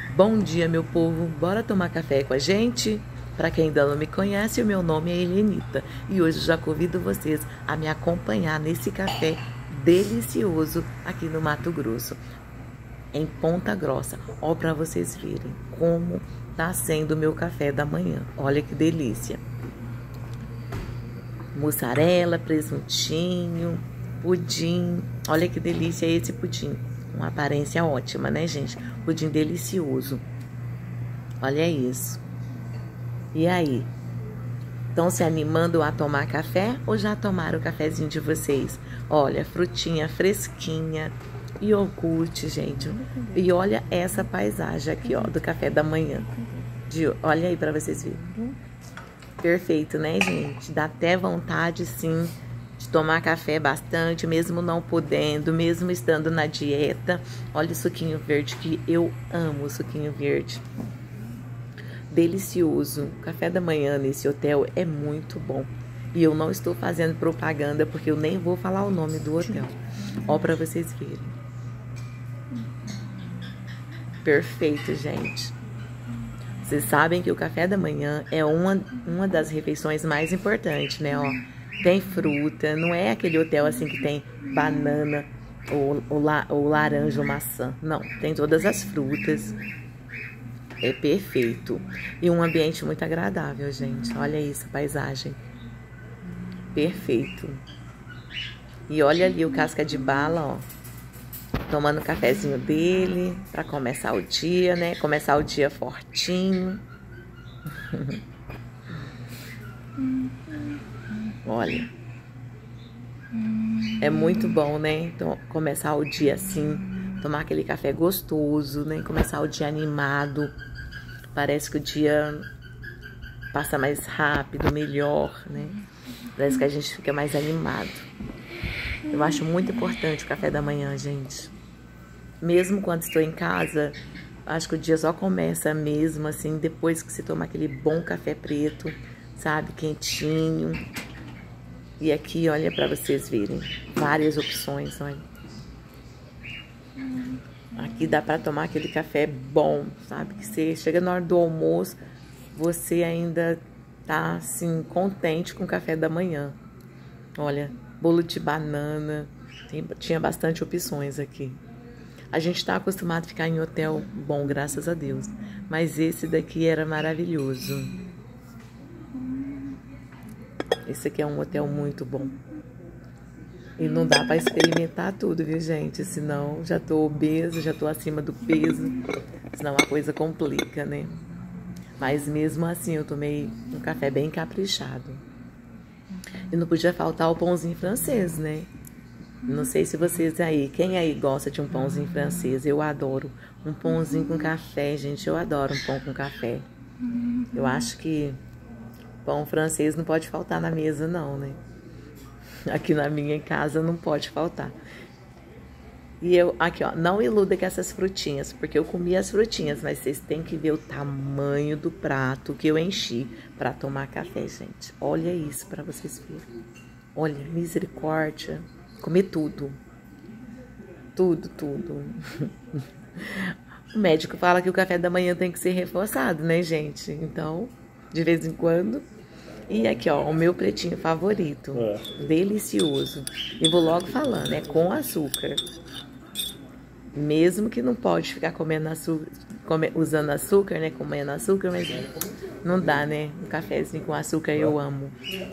Bom dia, meu povo. Bora tomar café com a gente? Para quem ainda não me conhece, o meu nome é Helenita e hoje já convido vocês a me acompanhar nesse café delicioso aqui no Mato Grosso, em Ponta Grossa. Ó, para vocês verem como tá sendo o meu café da manhã. Olha que delícia. Mussarela, presuntinho, pudim. Olha que delícia esse pudim. Uma aparência ótima, né, gente? Pudim delicioso. Olha isso. E aí? Estão se animando a tomar café ou já tomaram o cafezinho de vocês? Olha, frutinha fresquinha, iogurte, gente. E olha essa paisagem aqui, ó, do café da manhã. Olha aí para vocês verem. Perfeito, né, gente? Dá até vontade, sim, de tomar café bastante, mesmo não podendo, mesmo estando na dieta. Olha o suquinho verde, que eu amo o suquinho verde. Delicioso. O café da manhã nesse hotel é muito bom. E eu não estou fazendo propaganda, porque eu nem vou falar o nome do hotel. Ó, pra vocês verem. Perfeito, gente. Vocês sabem que o café da manhã é uma das refeições mais importantes, né? Ó, tem fruta, não é aquele hotel assim que tem banana ou laranja ou maçã. Não, tem todas as frutas. É perfeito. E um ambiente muito agradável, gente. Olha isso, a paisagem. Perfeito. E olha ali o casca de bala, ó. Tomando o cafezinho dele para começar o dia, né? Começar o dia fortinho. Olha. É muito bom, né? Então, começar o dia assim, tomar aquele café gostoso, né? Começar o dia animado. Parece que o dia passa mais rápido, melhor, né? Parece que a gente fica mais animado. Eu acho muito importante o café da manhã, gente. Mesmo quando estou em casa, acho que o dia só começa mesmo, assim, depois que você toma aquele bom café preto, sabe? Quentinho. E aqui, olha pra vocês verem, várias opções, olha. Aqui dá pra tomar aquele café bom, sabe? Que você chega na hora do almoço, você ainda tá, assim, contente com o café da manhã. Olha, bolo de banana, tinha bastante opções aqui. A gente tá acostumado a ficar em hotel bom, graças a Deus. Mas esse daqui era maravilhoso. Esse aqui é um hotel muito bom. E não dá pra experimentar tudo, viu, gente? Senão já tô obesa, já tô acima do peso. Senão a coisa complica, né? Mas mesmo assim eu tomei um café bem caprichado. E não podia faltar o pãozinho francês, né? Não sei se vocês aí, quem aí gosta de um pãozinho francês? Eu adoro um pãozinho com café, gente. Eu adoro um pão com café. Eu acho que pão francês não pode faltar na mesa, não, né? Aqui na minha casa não pode faltar. E eu, aqui ó, não iluda com essas frutinhas, porque eu comi as frutinhas, mas vocês têm que ver o tamanho do prato que eu enchi para tomar café, gente. Olha isso para vocês verem. Olha, misericórdia. Comi tudo. Tudo, tudo. O médico fala que o café da manhã tem que ser reforçado, né, gente? Então, de vez em quando. E aqui, ó, o meu pretinho favorito. Delicioso. E vou logo falando, é com açúcar. Mesmo que não pode ficar comendo açúcar, usando açúcar, né? Comendo açúcar, mas não dá, né? Um cafezinho com açúcar eu amo.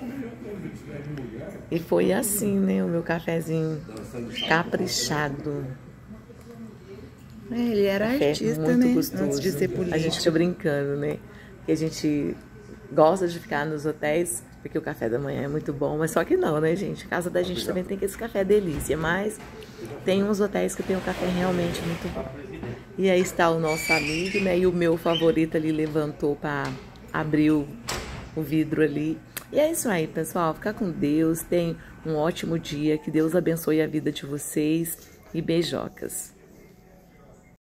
E foi assim, né? O meu cafezinho caprichado. Ele era artista, muito né? Gostoso. Antes de ser político. A gente fica brincando, né? Que a gente gosta de ficar nos hotéis, porque o café da manhã é muito bom, mas só que não, né, gente? A casa da gente também tem esse café delícia, mas tem uns hotéis que tem um café realmente muito bom. E aí está o nosso amigo, né? E o meu favorito ali levantou para abrir o vidro ali. E é isso aí, pessoal. Fica com Deus. Tenha um ótimo dia. Que Deus abençoe a vida de vocês. E beijocas.